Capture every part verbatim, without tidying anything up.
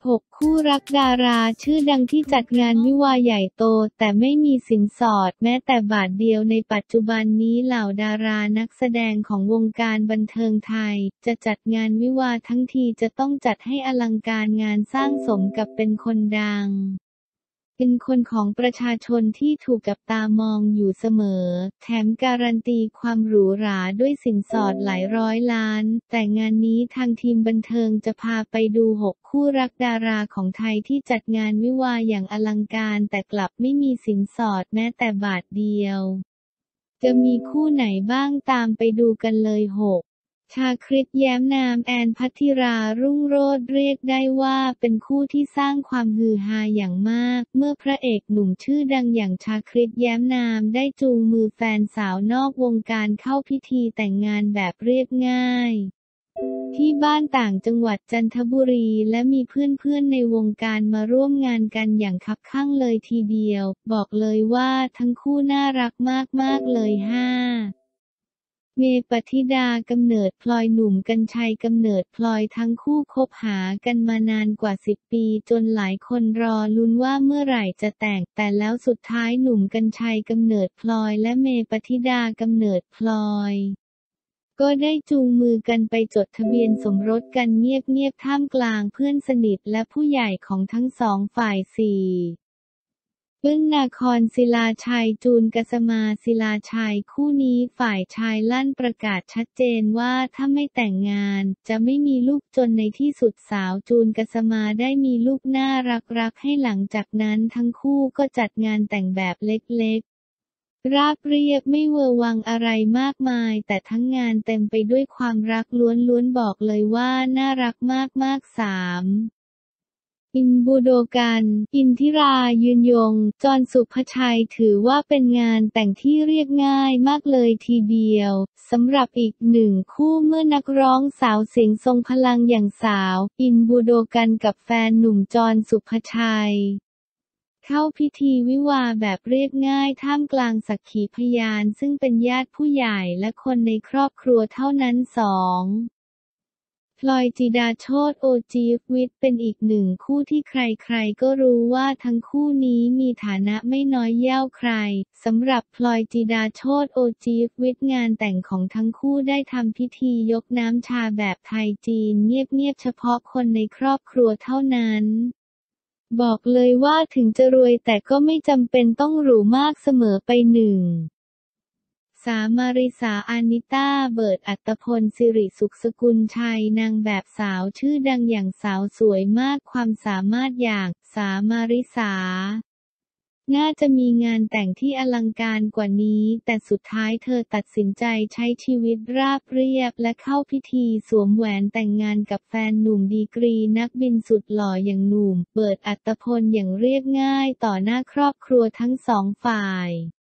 หก คู่รักดาราชื่อดังที่จัดงานวิวาห์ใหญ่โตแต่ไม่มีสินสอดแม้แต่บาทเดียวในปัจจุบันนี้เหล่าดารานักแสดงของวงการบันเทิงไทยจะจัดงานวิวาห์ทั้งทีจะต้องจัดให้อลังการงานสร้างสมกับเป็นคนดังเป็นคนของประชาชนที่ถูกจับตามองอยู่เสมอแถมการันตีความหรูหราด้วยสินสอดหลายร้อยล้านแต่งานนี้ทางทีมบันเทิงจะพาไปดูหกคู่รักดาราของไทยที่จัดงานวิวาห์อย่างอลังการแต่กลับไม่มีสินสอดแม้แต่บาทเดียวจะมีคู่ไหนบ้างตามไปดูกันเลยหกชาคริตแย้มนามแอนพัทธิรารุ่งโรจน์เรียกได้ว่าเป็นคู่ที่สร้างความฮือฮาอย่างมากเมื่อพระเอกหนุ่มชื่อดังอย่างชาคริตแย้มนามได้จูงมือแฟนสาวนอกวงการเข้าพิธีแต่งงานแบบเรียบง่ายที่บ้านต่างจังหวัดจันทบุรีและมีเพื่อนๆในวงการมาร่วมงานกันอย่างคับคั่งเลยทีเดียวบอกเลยว่าทั้งคู่น่ารักมากๆเลยห้าเมย์ปฏิดากำเนิดพลอยหนุ่มกรรชัยกำเนิดพลอยทั้งคู่คบหากันมานานกว่าสิบปีจนหลายคนรอลุ้นว่าเมื่อไหร่จะแต่งแต่แล้วสุดท้ายหนุ่มกรรชัยกำเนิดพลอยและเมย์ปฏิดากำเนิดพลอยก็ได้จูงมือกันไปจดทะเบียนสมรสกันเงียบๆท่ามกลางเพื่อนสนิทและผู้ใหญ่ของทั้งสองฝ่ายสี่ปึ้งนาครศิลาชัยจูนกสมาศิลาชัยคู่นี้ฝ่ายชายลั่นประกาศชัดเจนว่าถ้าไม่แต่งงานจะไม่มีลูกจนในที่สุดสาวจูนกสมาได้มีลูกน่ารักๆให้หลังจากนั้นทั้งคู่ก็จัดงานแต่งแบบเล็กๆราบเรียบไม่เวอร์วังอะไรมากมายแต่ทั้งงานเต็มไปด้วยความรักล้วนๆบอกเลยว่าน่ารักมากๆสามอินบูโดกันอินทิรายืนยงจรสุภชัยถือว่าเป็นงานแต่งที่เรียบง่ายมากเลยทีเดียวสำหรับอีกหนึ่งคู่เมื่อนักร้องสาวเสียงทรงพลังอย่างสาวอินบูโดกันกับแฟนหนุ่มจรสุภชัยเข้าพิธีวิวาห์แบบเรียบง่ายท่ามกลางสักขีพยานซึ่งเป็นญาติผู้ใหญ่และคนในครอบครัวเท่านั้นสองพลอยจิดาโชติโอจีฟวิทย์เป็นอีกหนึ่งคู่ที่ใครๆก็รู้ว่าทั้งคู่นี้มีฐานะไม่น้อยเย่าใครสำหรับพลอยจิดาโชติโอจีฟวิทย์งานแต่งของทั้งคู่ได้ทำพิธียกน้ำชาแบบไทยจีนเงียบๆเฉพาะคนในครอบครัวเท่านั้นบอกเลยว่าถึงจะรวยแต่ก็ไม่จำเป็นต้องหรูมากเสมอไปหนึ่งสามาริสาอานิต้าเบิร์ดอัตพลสิริสุขสกุลชัยนางแบบสาวชื่อดังอย่างสาวสวยมากความสามารถอย่างสามาริสาน่าจะมีงานแต่งที่อลังการกว่านี้แต่สุดท้ายเธอตัดสินใจใช้ชีวิตราบเรียบและเข้าพิธีสวมแหวนแต่งงานกับแฟนหนุ่มดีกรีนักบินสุดหล่ออย่างหนุ่มเบิร์ดอัตพลอย่างเรียบง่ายต่อหน้าครอบครัวทั้งสองฝ่าย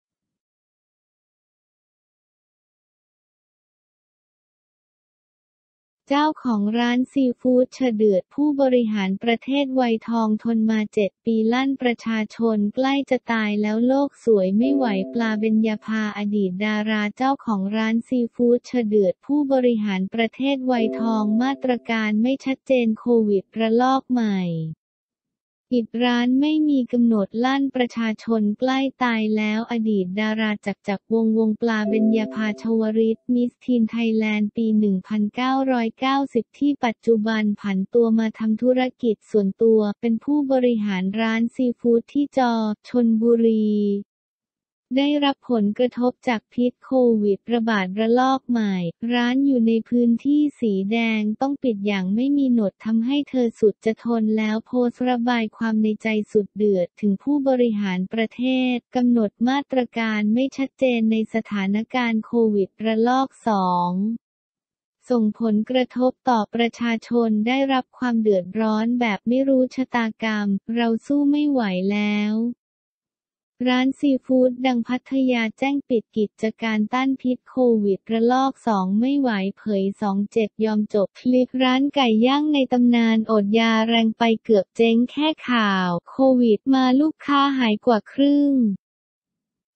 เจ้าของร้านซีฟู้ดเฉเดือดผู้บริหารประเทศวัยทองทนมาเจ็ดปีลั่นประชาชนใกล้จะตายแล้วโลกสวยไม่ไหวปลาเบญญาภาอดีตดาราเจ้าของร้านซีฟู้ดเฉเดือดผู้บริหารประเทศวัยทองมาตรการไม่ชัดเจนโควิดระลอกใหม่ปิดร้านไม่มีกำหนดลั่นประชาชนใกล้ตายแล้วอดีตดาราจักรจักรวงศ์วงปลาเบญญาภาชวริตมิสทีนไทยแลนด์ปี หนึ่งพันเก้าร้อยเก้าสิบ ที่ปัจจุบันผันตัวมาทำธุรกิจส่วนตัวเป็นผู้บริหารร้านซีฟู้ดที่จอชลบุรีได้รับผลกระทบจากพิษโควิดระบาดระลอกใหม่ร้านอยู่ในพื้นที่สีแดงต้องปิดอย่างไม่มีหนวดทำให้เธอสุดจะทนแล้วโพสต์ระบายความในใจสุดเดือดถึงผู้บริหารประเทศกำหนดมาตรการไม่ชัดเจนในสถานการณ์โควิดระลอกสองส่งผลกระทบต่อประชาชนได้รับความเดือดร้อนแบบไม่รู้ชะตากรรมเราสู้ไม่ไหวแล้วร้านซีฟู้ดดังพัทยาแจ้งปิดกิจการต้านพิษโควิดระลอกสองไม่ไหวเผยสองเจ็บยอมจบคลิปร้านไก่ย่างในตำนานอดยาแรงไปเกือบเจ๊งแค่ข่าวโควิดมาลูกค้าหายกว่าครึ่ง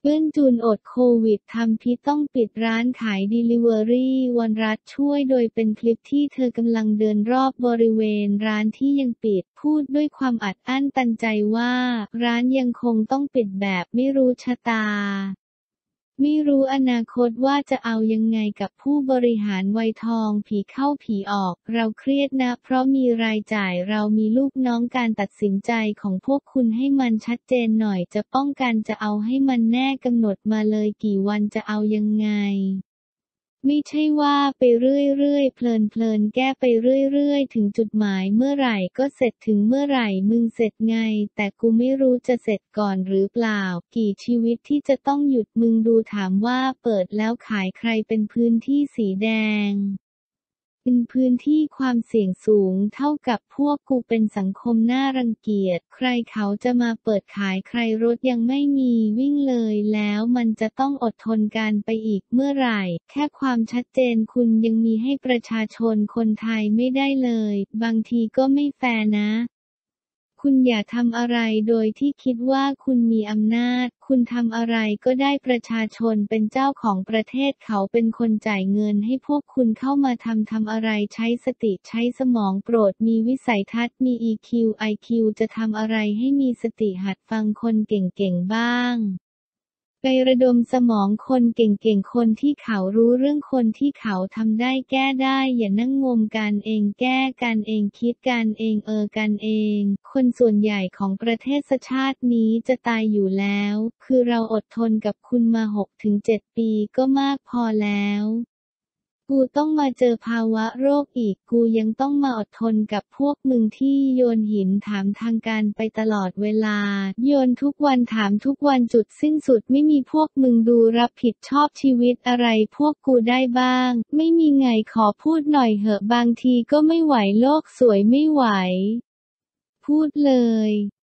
เบิ้ลจูนอดโควิดทำพิษต้องปิดร้านขายดิลิเวอรี่วันรัฐช่วยโดยเป็นคลิปที่เธอกำลังเดินรอบบริเวณร้านที่ยังปิดพูดด้วยความอัดอั้นตันใจว่าร้านยังคงต้องปิดแบบไม่รู้ชะตาไม่รู้อนาคตว่าจะเอายังไงกับผู้บริหารวัยทองผีเข้าผีออกเราเครียดนะเพราะมีรายจ่ายเรามีลูกน้องการตัดสินใจของพวกคุณให้มันชัดเจนหน่อยจะป้องกันจะเอาให้มันแน่กำหนดมาเลยกี่วันจะเอายังไงไม่ใช่ว่าไปเรื่อยๆเพลินๆแก้ไปเรื่อยๆถึงจุดหมายเมื่อไหร่ก็เสร็จถึงเมื่อไหร่มึงเสร็จไงแต่กูไม่รู้จะเสร็จก่อนหรือเปล่ากี่ชีวิตที่จะต้องหยุดมึงดูถามว่าเปิดแล้วขายใครเป็นพื้นที่สีแดงเป็นพื้นที่ความเสี่ยงสูงเท่ากับพวกกูเป็นสังคมน่ารังเกียจใครเขาจะมาเปิดขายใครรถยังไม่มีวิ่งเลยแล้วมันจะต้องอดทนกันไปอีกเมื่อไหร่แค่ความชัดเจนคุณยังมีให้ประชาชนคนไทยไม่ได้เลยบางทีก็ไม่แฟร์นะคุณอย่าทำอะไรโดยที่คิดว่าคุณมีอำนาจคุณทำอะไรก็ได้ประชาชนเป็นเจ้าของประเทศเขาเป็นคนจ่ายเงินให้พวกคุณเข้ามาทำทำอะไรใช้สติใช้สมองโปรดมีวิสัยทัศน์มี อี คิว ไอ คิว จะทำอะไรให้มีสติหัดฟังคนเก่งๆบ้างไประดมสมองคนเก่งๆคนที่เขารู้เรื่องคนที่เขาทำได้แก้ได้อย่านั่งงมกันเองแก้กันเองคิดกันเองเออกันเองคนส่วนใหญ่ของประเทศชาตินี้จะตายอยู่แล้วคือเราอดทนกับคุณมา หกถึงเจ็ด ปีก็มากพอแล้วกูต้องมาเจอภาวะโรคอีกกูยังต้องมาอดทนกับพวกมึงที่โยนหินถามทางการไปตลอดเวลาโยนทุกวันถามทุกวันจุดสิ้นสุดไม่มีพวกมึงดูรับผิดชอบชีวิตอะไรพวกกูได้บ้างไม่มีไงขอพูดหน่อยเหอะบางทีก็ไม่ไหวโลกสวยไม่ไหวพูดเลย